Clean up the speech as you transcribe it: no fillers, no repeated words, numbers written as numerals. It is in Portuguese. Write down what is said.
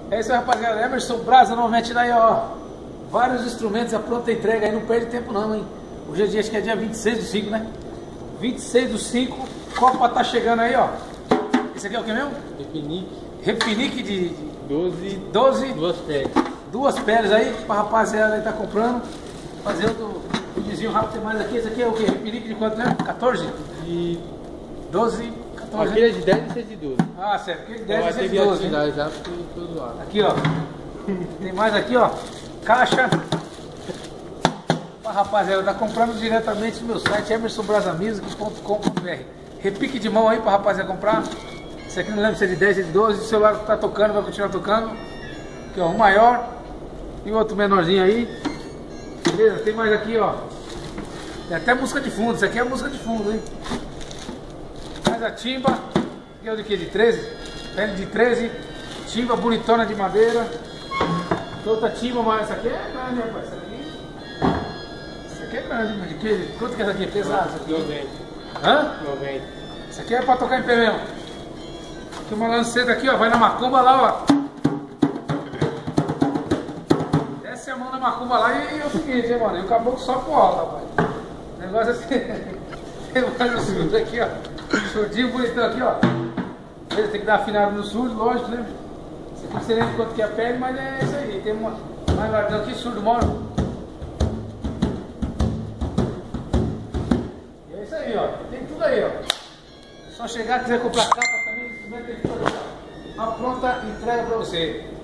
É isso aí, rapaziada. Emerson Brasa novamente aí, ó. Vários instrumentos, a pronta entrega aí, não perde tempo não, hein. Hoje é dia, acho que é dia 26/5, né? 26/5, Copa tá chegando aí, ó. Esse aqui é o que mesmo? Repinique. Repinique de 12. Duas peles aí, pra rapaziada aí tá comprando. Fazer outro vizinho rápido, tem mais aqui. Esse aqui é o que? Repinique de quanto, né? 14? De 12, 14. aquele é de 10 e esse é de 12. Ah, certo. Aquele de 10 e esse é de Então, 12. já porque eu tô zoado. Aqui, ó. Tem mais aqui, ó. Caixa. Pra rapaziada, tá comprando diretamente no meu site emersonbrasamusic.com.br. Repique de mão aí pra rapaziada comprar. Esse aqui não lembro se é de 10 ou de 12. O celular tá tocando, vai continuar tocando. Aqui, ó, um maior e o outro menorzinho aí. Beleza? Tem mais aqui, ó. Tem até música de fundo. Isso aqui é música de fundo, hein? Mais a timba. Que é o de quê? De 13? Pele de 13. Timba bonitona de madeira. Outra timba, mas essa aqui é grande, rapaz. Essa aqui é grande, mas de que? Quanto que é essa aqui? É pesada essa aqui? 90. Hã? 90. Isso aqui é pra tocar em pé mesmo. Tem uma lanceta aqui, ó. Vai na macumba lá, ó. Desce a mão na macumba lá e é o seguinte, hein, mano. E o caboclo só pro alto, rapaz. O negócio assim. Tem mais um surdo aqui, ó. Surdinho bonitão aqui, ó. Beleza, tem que dar afinado no surdo, lógico, né? Esse aqui não sei nem quanto que é a pele, mas é isso aí. Tem uma mais largão aqui, surdo mora. E é isso aí, ó. Tem tudo aí, ó. Só chegar, quiser comprar capa também, tem tudo aí, ó. Uma pronta entrega pra você.